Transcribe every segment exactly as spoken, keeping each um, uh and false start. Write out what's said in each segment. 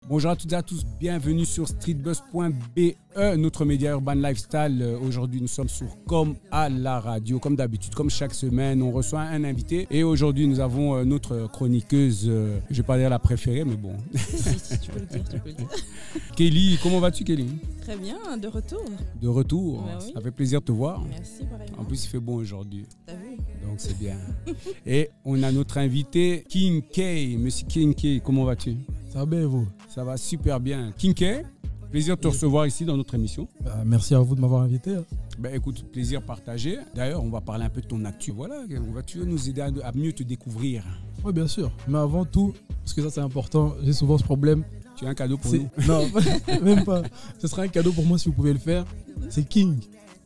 Bonjour à toutes et à tous, bienvenue sur streetbuzz point b e, notre média urban lifestyle. Aujourd'hui, nous sommes sur Comme à la radio. Comme d'habitude, comme chaque semaine, on reçoit un invité. Et aujourd'hui, nous avons notre chroniqueuse, euh, je ne vais pas dire la préférée, mais bon. Si, si, tu peux le dire, tu peux le dire. Kelly, comment vas-tu, Kelly? Très bien, de retour. De retour, bah oui. Ça fait plaisir de te voir. Merci, pareillement. En plus, il fait bon aujourd'hui. T'as vu? Donc, c'est bien. Et on a notre invité, King K. Monsieur King K, comment vas-tu? Ça va bien et vous? Ça va super bien. King K, plaisir de te recevoir ici dans notre émission. Bah, merci à vous de m'avoir invité. Hein. Ben, écoute, plaisir partagé. D'ailleurs, on va parler un peu de ton actu. Voilà, on va, tu veux nous aider à, à mieux te découvrir. Oui, bien sûr. Mais avant tout, parce que ça c'est important, j'ai souvent ce problème. Tu as un cadeau pour C'est... nous? Non, même pas. Ce sera un cadeau pour moi si vous pouvez le faire. C'est King.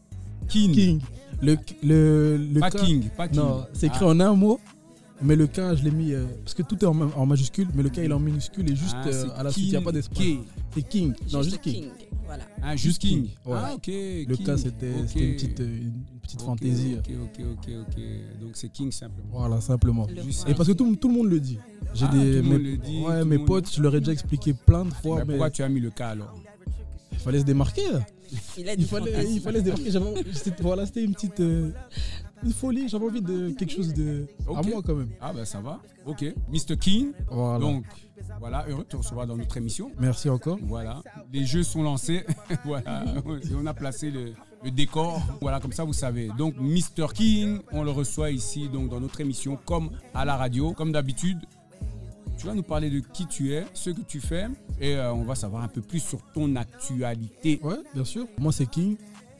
King. King. Le, le, le Pas K... King, pas King. Non, c'est écrit ah. en un mot. Mais le K, je l'ai mis. Euh, parce que tout est en, en majuscule, mais le K il est en minuscule et juste Ah, euh, à la suite, il n'y a pas d'espace. K. C'est King. Non, Juste juste King. King. Voilà. Ah, juste King. Ouais. Ah, ok. Le King. K, c'était, okay. c'était une petite, une, une petite okay, fantaisie. Ok, ok, ok, ok. Donc c'est King simplement. Voilà, simplement. Le Juste Et parce que tout, tout le monde le dit. J'ai Ah, des, tout le monde mes, le dit, ouais, tout mes le monde- potes, je leur ai déjà expliqué plein de fois. Ben, mais pourquoi tu as mis le K alors? il fallait se démarquer. Là. Il a dit Il fallait, fantasme. il fallait se démarquer. J'avais, c'était, voilà, c'était une petite euh, une folie. J'avais envie de quelque chose de à Ok. moi quand même. Ah ben ça va. Ok. mister King. Voilà. Donc voilà, heureux de te recevoir dans notre émission. Merci encore. Voilà, les jeux sont lancés. Voilà, et on a placé le, le décor. Voilà, comme ça vous savez. Donc mister King, on le reçoit ici donc dans notre émission comme à la radio, comme d'habitude. Tu vas nous parler de qui tu es, ce que tu fais, et euh, on va savoir un peu plus sur ton actualité. Ouais, bien sûr. Moi, c'est King.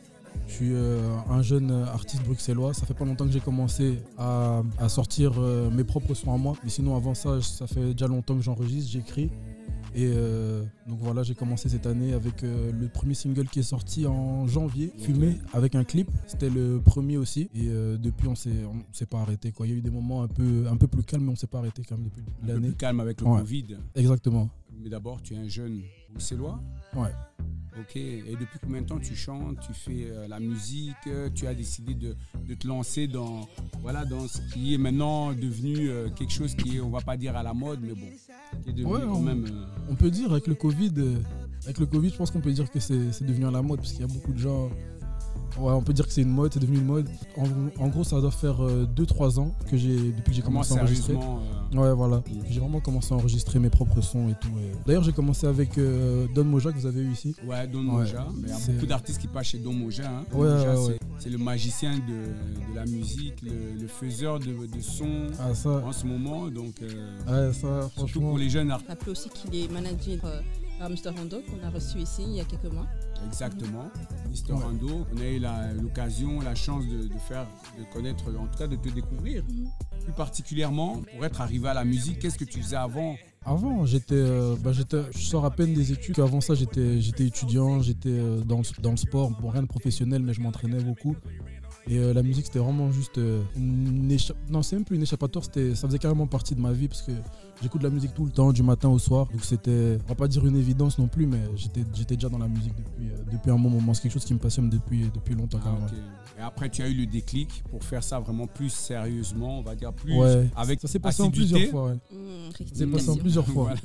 Je suis euh, un jeune artiste bruxellois. Ça fait pas longtemps que j'ai commencé à, à sortir euh, mes propres sons à moi. Mais sinon, avant ça, ça fait déjà longtemps que j'enregistre, j'écris. Et euh, donc voilà, j'ai commencé cette année avec euh, le premier single qui est sorti en janvier, Fumé, avec un clip. C'était le premier aussi. Et euh, depuis, on s'est, on s'est pas arrêté, quoi. Il y a eu des moments un peu, un peu plus calmes, mais on s'est pas arrêté quand même depuis Un peu l'année. plus calme avec le Ouais. Covid. Exactement. Mais d'abord, tu es un jeune bruxellois. Ouais. Ok, et depuis combien de temps tu chantes, tu fais euh, la musique, euh, tu as décidé de, de te lancer dans, voilà, dans ce qui est maintenant devenu euh, quelque chose qui est, on va pas dire à la mode, mais bon, qui est devenu Ouais, quand on- même... euh, On peut dire avec le Covid, euh, avec le Covid, je pense qu'on peut dire que c'est, c'est devenu à la mode parce qu'il y a beaucoup de gens. Ouais, on peut dire que c'est une mode, c'est devenu une mode. En, en gros, ça doit faire deux trois ans que j'ai, depuis que j'ai comment commencé à enregistrer. sérieusement... euh, Ouais, voilà. J'ai vraiment commencé à enregistrer mes propres sons et tout. et- D'ailleurs, j'ai commencé avec euh, Don Moja que vous avez eu ici. ouais, Don Ouais, Moja, mais il y a c'est- beaucoup d'artistes qui passent chez Don Moja. Hein. Don Ouais, Moja, ouais, ouais. c'est, c'est le magicien de, de la musique, le, le faiseur de, de sons Ah, ça, en ce moment, donc euh, ouais, ça surtout franchement. pour les jeunes artistes. Rappelez aussi qu'il est managé euh, par mister Rondo, qu'on a reçu ici il y a quelques mois. Exactement, mister Ouais. Rando. On a eu la- l'occasion, la chance de, de faire, de connaître, en tout cas de te découvrir. Plus particulièrement, pour être arrivé à la musique, qu'est-ce que tu faisais avant? Avant, j'étais, euh, bah, j'étais, je sors à peine des études. Avant ça, j'étais, j'étais étudiant, j'étais euh, dans, le- dans le sport. Bon, rien de professionnel, mais je m'entraînais beaucoup. Et euh, la musique, c'était vraiment juste euh, une écha- non, c'est même plus une échappatoire. C'était, ça faisait carrément partie de ma vie parce que j'écoute de la musique tout le temps, du matin au soir. Donc c'était, on va pas dire une évidence non plus, mais j'étais, j'étais déjà dans la musique depuis, euh, depuis un bon moment. C'est quelque chose qui me passionne depuis, depuis longtemps quand Ah, même. ok. Et après, tu as eu le déclic pour faire ça vraiment plus sérieusement, on va dire plus Ouais, avec ça s'est passé en assiduité. plusieurs fois. Ouais. Mmh, C'est passé en rectification. plusieurs fois. Voilà.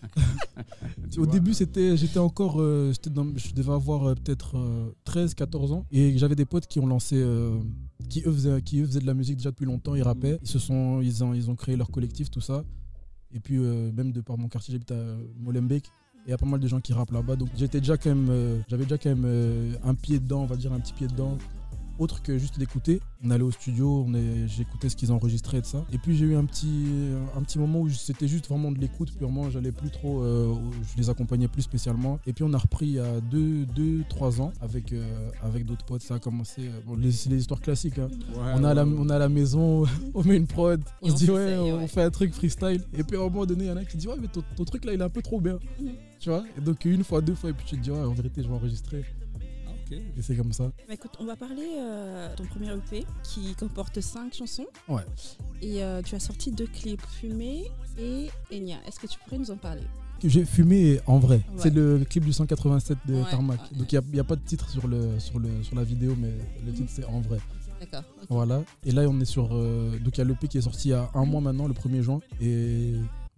Tu Au vois. début, c'était, j'étais encore, euh, j'étais dans- je devais avoir euh, peut-être euh, treize quatorze ans. Et j'avais des potes qui ont lancé, euh, qui, eux faisaient, qui eux faisaient de la musique déjà depuis longtemps, ils rappaient. Ils, se sont, ils, ont, ils ont créé leur collectif, tout ça. Et puis, euh, même de par mon quartier, j'habite à Molenbeek. Et il y a pas mal de gens qui rappent là-bas. Donc, j'étais déjà quand même, euh, j'avais déjà quand même euh, un pied dedans, on va dire un petit pied dedans. Autre que juste d'écouter. On allait au studio, on est- j'écoutais ce qu'ils enregistraient et tout ça. Et puis j'ai eu un petit, un petit moment où c'était juste vraiment de l'écoute purement. J'allais plus trop, euh, je les accompagnais plus spécialement. Et puis on a repris il y a deux, deux trois ans avec, euh, avec d'autres potes. Ça a commencé, euh, bon, les- c'est les histoires classiques. Hein. Ouais, On, a la, ouais, ouais. on a la maison, on met une prod, on Et se on dit ouais, s'essaye, on ouais. fait un truc freestyle. Et puis à un moment donné, il y en a qui disent ouais, mais ton, ton truc là, il est un peu trop bien. Mhm. Tu vois. Et donc une fois, deux fois, et puis tu te dis ouais, en vérité, je vais enregistrer. Ah, ok. Et c'est comme ça. Bah, écoute, on va parler euh, de ton premier E P qui comporte cinq chansons. Ouais. Et euh, tu as sorti deux clips, Fumé et Enya. Est-ce que tu pourrais nous en parler? Que j'ai fumé en vrai. Ouais. C'est le clip du cent quatre-vingt-sept de Ouais, Tarmac. ouais. Donc il n'y a, a pas de titre sur, le, sur, le, sur la vidéo, mais le titre c'est en vrai. D'accord. ok. Voilà. Et là on est sur. euh, donc il y a l'E P qui est sorti il y a un mois maintenant, le premier juin. Et on- pour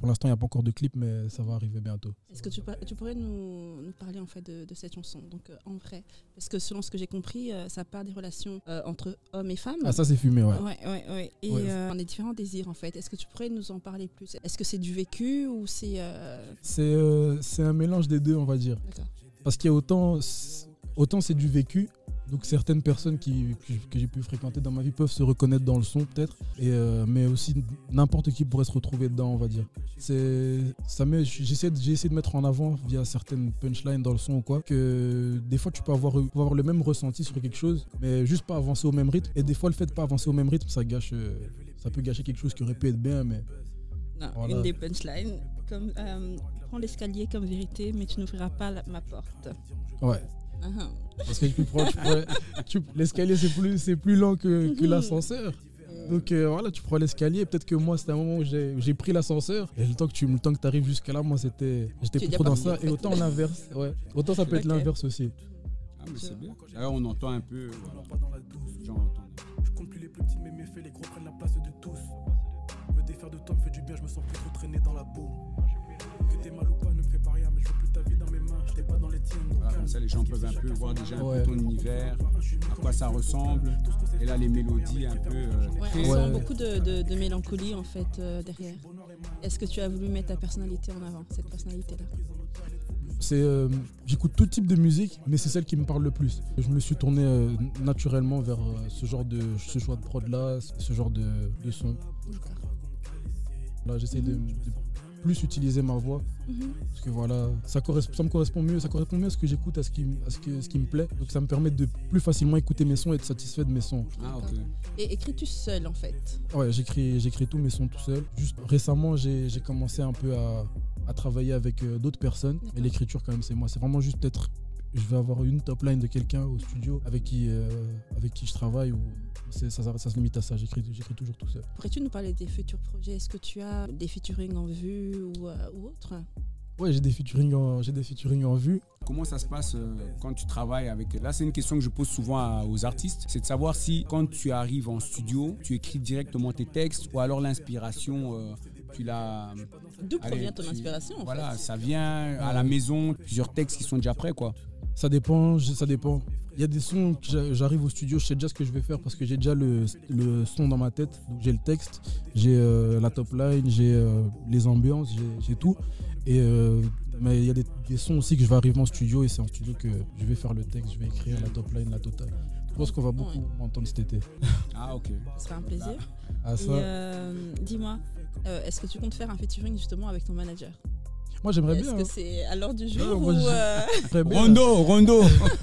Pour l'instant, il n'y a pas encore de clip, mais ça va arriver bientôt. Est-ce que tu, tu pourrais nous, nous parler en fait de, de cette chanson, donc euh, en vrai, parce que selon ce que j'ai compris, euh, ça part des relations euh, entre hommes et femmes. Ah, ça c'est fumé, ouais. Ouais, ouais, ouais. Et Ouais. euh, les différents désirs en fait. Est-ce que tu pourrais nous en parler plus? Est-ce que c'est du vécu ou c'est euh... C'est euh, c'est un mélange des deux, on va dire. D'accord. Parce qu'il y a autant, autant c'est du vécu, donc certaines personnes qui, que, que j'ai pu fréquenter dans ma vie peuvent se reconnaître dans le son peut-être, et euh, mais aussi n'importe qui pourrait se retrouver dedans, on va dire. C'est, ça met, j'essaie, de, j'ai essayé de mettre en avant via certaines punchlines dans le son ou quoi, que des fois tu peux avoir, peux avoir le même ressenti sur quelque chose, mais juste pas avancer au même rythme, et des fois le fait de pas avancer au même rythme, ça gâche, euh, ça peut gâcher quelque chose qui aurait pu être bien, mais... Non, Voilà. une des punchlines, comme euh, prends l'escalier comme vérité, mais tu n'ouvriras pas la- ma porte. Ouais. Uh-huh. Parce que tu prends, tu prends- tu- l'escalier c'est plus, c'est plus lent que, que Mhm. l'ascenseur. Donc euh, voilà, tu prends l'escalier. Peut-être que moi, c'était un moment où j'ai, j'ai pris l'ascenseur. Et le temps que tu le temps que arrives jusqu'à là, moi, c'était, j'étais Tu es plus déjà trop dans parti, ça. en fait. Et autant l'inverse, ouais. Autant ça peut être Ok. l'inverse aussi. Ah, mais c'est bien. D'ailleurs, on entend un peu. Voilà. Les gens entendent. Je compte plus les plus petits, mais mes faits, les gros prennent la place de tous. Me défaire de toi me fait du bien, je me sens plus trop traîné dans la boue. Que t'es mal ou pas, ne me fais pas rien, mais je veux plus ta vie dans mes mains, je t'ai pas dans les tiennes. Voilà, comme ça, les gens peuvent un peu voir déjà un Ouais. peu ton univers, à quoi ça ressemble. Et là, les mélodies un peu. euh, Ouais, très- on Ouais. sent beaucoup de, de, de mélancolie en fait euh, derrière. Est-ce que tu as voulu mettre ta personnalité en avant, cette personnalité-là? C'est, euh, j'écoute tout type de musique, mais c'est celle qui me parle le plus. Je me suis tourné euh, naturellement vers euh, ce genre de, ce choix de prod là, ce genre de, de son. Là, j'essaie de, de plus utiliser ma voix. Mhm. Parce que voilà, ça, correspond, ça me correspond mieux, ça correspond mieux à ce que j'écoute, à ce qui, à ce que, ce qui me plaît. Donc ça me permet de plus facilement écouter mes sons et être satisfait de mes sons. Ah, ok. Et écris-tu seul en fait? Ouais, j'écris, j'écris tous mes sons tout seul. Juste récemment, j'ai, j'ai commencé un peu à, à travailler avec euh, d'autres personnes. Mais D'accord. l'écriture quand même, c'est moi. C'est vraiment juste peut-être, je vais avoir une top line de quelqu'un au studio avec qui, euh, avec qui je travaille. Ou c'est, ça, ça, ça se limite à ça, j'écris, j'écris toujours tout seul. Pourrais-tu nous parler des futurs projets? Est-ce que tu as des featuring en vue ou, euh, ou autre? Ouais, j'ai des featuring en, j'ai des featuring en vue. Comment ça se passe euh, quand tu travailles avec... Là, c'est une question que je pose souvent à- aux artistes. C'est de savoir si, quand tu arrives en studio, tu écris directement tes textes ou alors l'inspiration, euh, tu l'as... D'où Allez, provient ton tu- inspiration en Voilà, fait? ça vient à la maison, plusieurs textes qui sont déjà prêts, quoi. Ça dépend, je- ça dépend. Il y a des sons que j'a- j'arrive au studio, je sais déjà ce que je vais faire parce que j'ai déjà le, le son dans ma tête. Donc j'ai le texte, j'ai euh, la top line, j'ai euh, les ambiances, j'ai, j'ai tout. Et, euh, mais il y a des, des sons aussi que je vais arriver en studio et c'est en studio que je vais faire le texte, je vais écrire la top line, la totale. Je pense qu'on va beaucoup Ouais. m'entendre cet été. Ah, ok. Ce sera un plaisir. Ah, Et ça, euh, dis-moi, euh, est-ce que tu comptes faire un featuring justement avec ton manager? moi j'aimerais Est-ce bien. que hein. c'est à l'heure du jour Ouais, ou moi, j'ai- euh, J'aimerais bien. Rondo, Rondo.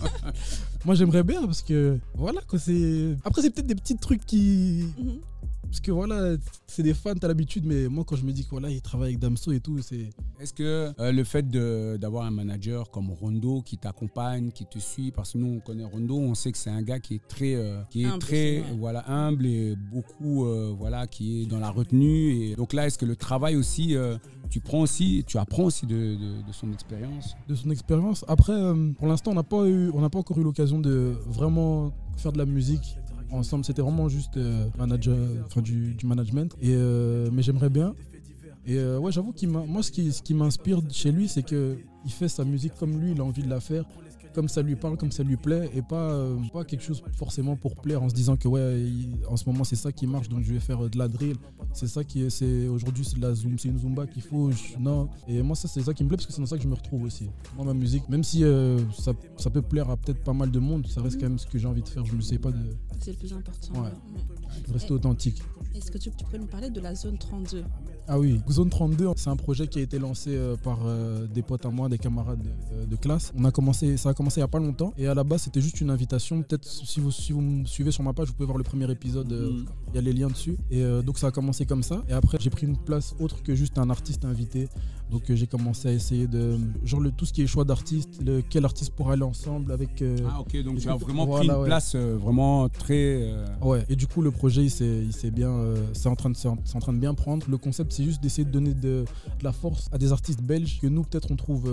Moi j'aimerais bien parce que voilà quoi, c'est. Après c'est peut-être des petits trucs qui. mhm. Parce que voilà, c'est des fans, t'as l'habitude, mais moi quand je me dis que voilà, il travaille avec Damso et tout, c'est. Est-ce que euh, le fait de- d'avoir un manager comme Rondo qui t'accompagne, qui te suit, parce que nous on connaît Rondo, on sait que c'est un gars qui est très, euh, qui est Humble, très c'est vrai. voilà, humble et beaucoup euh, voilà, qui est dans la retenue. Et donc là, est-ce que le travail aussi, euh, tu prends aussi, tu apprends aussi de, de- de son expérience? De son expérience. Après, euh, pour l'instant, on n'a pas eu, on n'a pas encore eu l'occasion de vraiment faire de la musique ensemble. C'était vraiment juste euh, manager, enfin du, du management. Et euh, mais j'aimerais bien. Et euh, ouais, j'avoue qu'il m'a, moi, ce qui, ce qui m'inspire chez lui, c'est que il fait sa musique comme lui, il a envie de la faire, comme ça lui parle, comme ça lui plaît, et pas, euh, pas quelque chose forcément pour plaire en se disant que ouais, il- en ce moment c'est ça qui marche, donc je vais faire de la drill. C'est ça qui est, c'est aujourd'hui c'est de la zoom, c'est une zumba qu'il faut. je- non. Et moi ça c'est ça qui me plaît parce que c'est dans ça que je me retrouve aussi. Moi ma musique, même si euh, ça, ça peut plaire à peut-être pas mal de monde, ça reste quand même ce que j'ai envie de faire. Je ne sais pas de, C'est le plus important. Ouais. ouais. de rester authentique. Est-ce que tu, tu pourrais nous parler de la zone trente-deux? Ah oui, Zone trente-deux, c'est un projet qui a été lancé euh, par euh, des potes à moi, des camarades de, de classe. On a commencé, ça a commencé il n'y a pas longtemps. Et à la base, c'était juste une invitation. Peut-être si vous, si vous me suivez sur ma page, vous pouvez voir le premier épisode. euh, Mhm. Il y a les liens dessus. Et euh, donc ça a commencé comme ça. Et après, j'ai pris une place autre que juste un artiste invité. Donc euh, j'ai commencé à essayer de... Genre le, tout ce qui est choix d'artiste, le- quel artiste pourra aller ensemble avec... euh, Ah, ok, donc et tu as tout- vraiment voilà, pris une ouais. place euh, vraiment très. euh, Ouais, et du coup le projet il s'est, il s'est bien, euh, c'est en train de, c'est en, c'est en train de bien prendre. Le concept c'est juste d'essayer de donner de, de la force à des artistes belges que nous peut-être on trouve euh,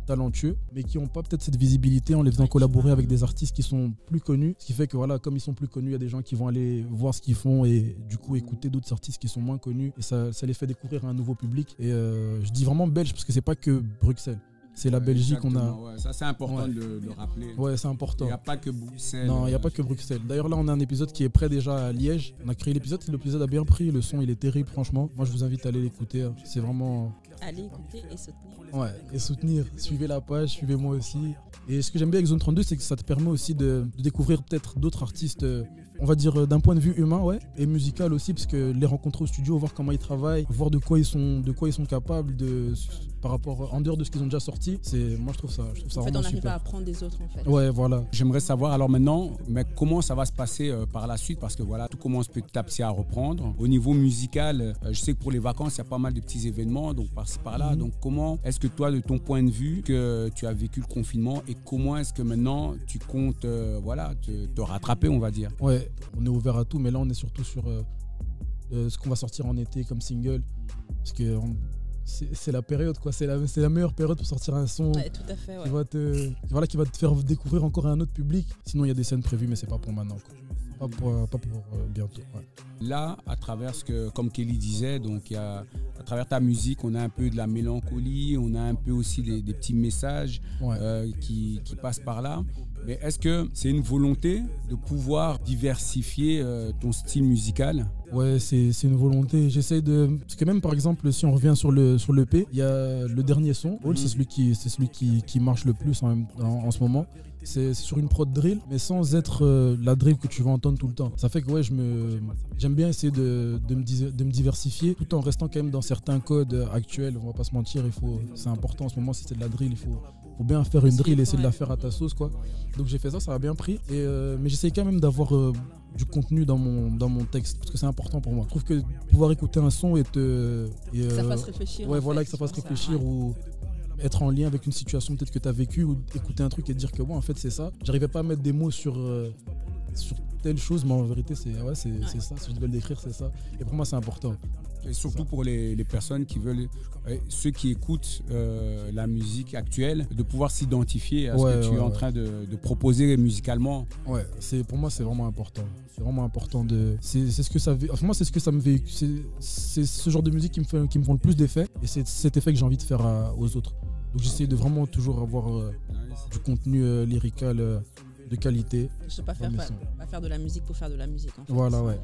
talentueux, mais qui n'ont pas peut-être cette visibilité en les faisant collaborer avec des artistes qui sont plus connus. Ce qui fait que voilà, comme ils sont plus connus, il y a des gens qui vont aller voir ce qu'ils font et du coup écouter d'autres artistes qui sont moins connus. Et ça, ça les fait découvrir à un nouveau public. Et euh, je dis vraiment belge parce que c'est pas que Bruxelles. C'est la Belgique qu'on a. Ouais, ça, c'est important ouais. de le de rappeler. Ouais, c'est important. Il n'y a pas que Bruxelles. Non, il n'y a pas que Bruxelles. D'ailleurs, là, on a un épisode qui est prêt déjà à Liège. On a créé l'épisode. L'épisode a bien pris. Le son, il est terrible, franchement. Moi, je vous invite à aller l'écouter. C'est vraiment. Allez écouter et soutenir. Ouais, et soutenir. Suivez la page, suivez moi aussi. Et ce que j'aime bien avec Zone trente-deux, c'est que ça te permet aussi de, de découvrir peut-être d'autres artistes, euh, on va dire d'un point de vue humain, ouais, et musical aussi, parce que les rencontrer au studio, voir comment ils travaillent, voir de quoi ils sont, de quoi ils sont capables, de, par rapport, en dehors de ce qu'ils ont déjà sorti, c'est, moi je trouve ça, je trouve ça en fait, vraiment on arrive super. à apprendre des autres, en fait. Ouais, voilà. J'aimerais savoir alors maintenant, mais comment ça va se passer euh, par la suite, parce que voilà, tout commence petit à petit à reprendre. Au niveau musical, euh, je sais que pour les vacances, il y a pas mal de petits événements, donc par-ci par-là. Mm-hmm. Donc comment est-ce que toi, de ton point de vue, que tu as vécu le confinement et comment est-ce que maintenant tu comptes, euh, voilà, te, te rattraper, on va dire. Ouais, on est ouvert à tout, mais là on est surtout sur euh, euh, ce qu'on va sortir en été comme single, parce que on, c'est, c'est la période, quoi. C'est la, c'est la meilleure période pour sortir un son ouais, tout à fait, ouais. qui, va te, voilà, qui va te faire découvrir encore à un autre public. Sinon il y a des scènes prévues, mais c'est pas pour maintenant, quoi. Pas pour, pas pour euh, bientôt. Ouais. Là, à travers ce que, comme Kelly disait, donc y a, à travers ta musique, on a un peu de la mélancolie, on a un peu aussi des, des petits messages ouais. euh, qui, qui passent par là. Mais est-ce que c'est une volonté de pouvoir diversifier euh, ton style musical ? Ouais, c'est, c'est une volonté. J'essaie de... Parce que même par exemple, si on revient sur le, sur l'E P, il y a le dernier son, All, mmh. c'est celui, qui, c'est celui qui, qui marche le plus en, même, en, en ce moment. C'est, c'est sur une prod drill, mais sans être euh, la drill que tu vas entendre tout le temps. Ça fait que ouais, je me, j'aime bien essayer de, de, me, de me diversifier, tout en restant quand même dans certains codes actuels. On va pas se mentir, il faut, c'est important en ce moment, si c'est de la drill, il faut... faut bien faire une drill et essayer de la faire à ta sauce, quoi. Donc j'ai fait ça, ça a bien pris. Et euh, mais j'essaie quand même d'avoir euh, du contenu dans mon, dans mon texte, parce que c'est important pour moi. Je trouve que pouvoir écouter un son et te... Et, que ça euh, fasse réfléchir. Ouais, voilà, fait, que ça fasse réfléchir ça, ouais. ou être en lien avec une situation peut-être que tu as vécue, ou écouter un truc et te dire que ouais, en fait c'est ça. J'arrivais pas à mettre des mots sur, euh, sur telle chose, mais en vérité c'est, ouais, c'est, ouais. c'est ça. Si je devais le décrire, c'est ça. Et pour moi c'est important. Et surtout pour les, les personnes qui veulent, euh, ceux qui écoutent euh, la musique actuelle, de pouvoir s'identifier à ouais, ce que tu ouais, es en ouais. train de, de proposer musicalement. Ouais, c'est, pour moi c'est vraiment important. C'est vraiment important de. C'est, c'est ce que ça. Enfin, moi c'est ce que ça me véhicule. C'est, c'est ce genre de musique qui me, fait, qui me font le plus d'effet. Et c'est cet effet que j'ai envie de faire à, aux autres. Donc j'essaie de vraiment toujours avoir euh, du contenu euh, lyrical euh, de qualité. Je ne pas faire, pas faire de la musique pour faire de la musique. En fait. Voilà, ouais.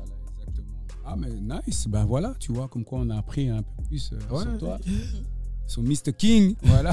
Ah mais nice, ben voilà, tu vois, comme quoi on a appris un peu plus euh, ouais. sur toi. Sur mister King, voilà.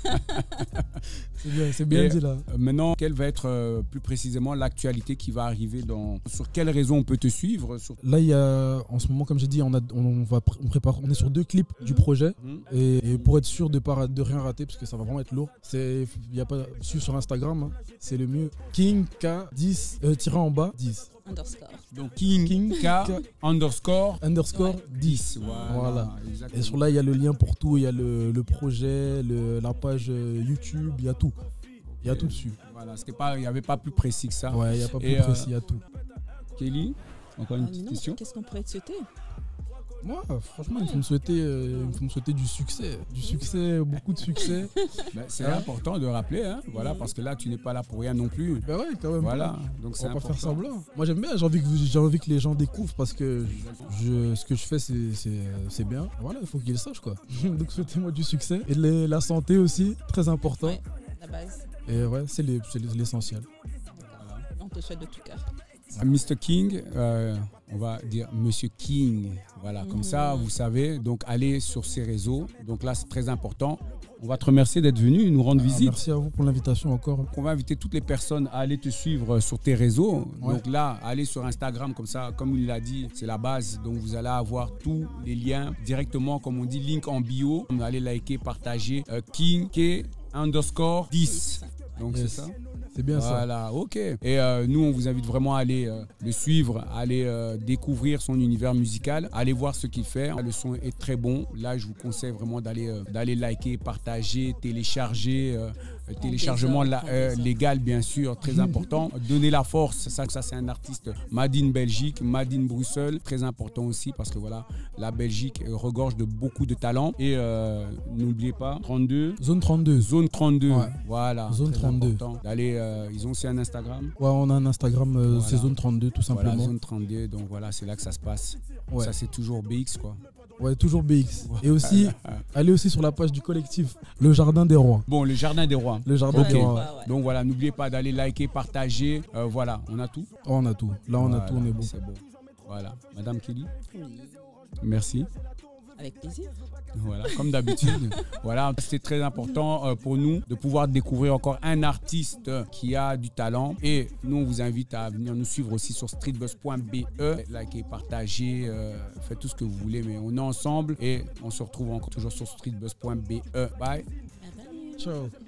C'est bien, c'est bien Et, dit là. Euh, maintenant, quelle va être euh, plus précisément l'actualité qui va arriver dans... Sur quelle raison on peut te suivre sur... Là, il y a, en ce moment, comme j'ai dit, on, a, on, va, on, prépare, on est sur deux clips mmh. du projet. Mmh. Et, et pour être sûr de ne de rien rater, parce que ça va vraiment être lourd, c'est, y a pas, suivre sur Instagram, hein, c'est le mieux. King K dix, euh, tiré en bas, dix. Underscore. Donc King, King K, K underscore underscore ouais. dix. Voilà. voilà. Et sur là, il y a le lien pour tout. Il y a le, le projet, le, la page YouTube, il y a tout. Il y a et tout dessus. Voilà, il n'y avait pas plus précis que ça. Ouais, il n'y a pas plus et précis, il euh, y a tout. Kelly, encore une ah, petite non, question. Qu'est-ce qu'on pourrait te souhaiter ? Moi, franchement, il faut me souhaiter, euh, il faut me souhaiter du succès, du succès, beaucoup de succès. Ben, c'est hein? important de rappeler, hein, voilà, parce que là, tu n'es pas là pour rien non plus. Ben ouais, quand même. Voilà, donc on c'est va important. pas faire semblant. Moi, j'aime bien. J'ai envie que vous, j'ai envie que les gens découvrent parce que je, ce que je fais, c'est, c'est, c'est bien. Voilà, il faut qu'ils le sachent, quoi. Donc, souhaitez-moi du succès et les, la santé aussi, très important. Ouais, la base. Et ouais, c'est, les, c'est l'essentiel. Voilà. On te souhaite de tout cœur. mister King, euh, on va dire Monsieur King, voilà, mmh. comme ça vous savez, donc allez sur ses réseaux, donc là c'est très important. On va te remercier d'être venu nous rendre ah, visite. Merci à vous pour l'invitation encore. On va inviter toutes les personnes à aller te suivre sur tes réseaux. Ouais. Donc là, allez sur Instagram comme ça, comme il l'a dit, c'est la base. Donc vous allez avoir tous les liens directement, comme on dit, link en bio. Vous allez liker, partager euh, King K underscore dix. Donc yes. c'est ça. C'est bien voilà, ça. Voilà, ok. Et euh, nous, on vous invite vraiment à aller euh, le suivre, à aller euh, découvrir son univers musical, aller voir ce qu'il fait. Le son est très bon. Là, je vous conseille vraiment d'aller euh, d'aller liker, partager, télécharger, euh, Euh, téléchargement la, euh, légal, bien sûr, très important. Donner la force, ça, ça c'est un artiste made in Belgique, made in Bruxelles, très important aussi parce que voilà, la Belgique regorge de beaucoup de talents. Et euh, n'oubliez pas, trente-deux. Zone trente-deux. Zone trente-deux, ouais. Voilà. Zone trente-deux. D'aller, euh, ils ont aussi un Instagram. Ouais, on a un Instagram, euh, voilà. C'est Zone trente-deux, tout simplement. Voilà, Zone trente-deux, donc voilà, c'est là que ça se passe. Ouais. Ça, c'est toujours B X, quoi. Ouais, toujours B X. Et aussi, allez aussi sur la page du collectif, Le Jardin des Rois. Bon, Le Jardin des Rois. Le Jardin okay. des Rois. Ouais, ouais. Donc voilà, n'oubliez pas d'aller liker, partager. Euh, voilà, on a tout. Oh, on a tout. Là, on voilà, a tout, on est bon. C'est bon. Voilà. Madame Kelly. Oui. Merci. Avec plaisir. Voilà, comme d'habitude. Voilà, c'est très important euh, pour nous de pouvoir découvrir encore un artiste qui a du talent. Et nous, on vous invite à venir nous suivre aussi sur streetbuzz point b e. Likez, partagez, euh, faites tout ce que vous voulez, mais on est ensemble et on se retrouve encore toujours sur streetbuzz point b e. Bye. Bye bye. Ciao.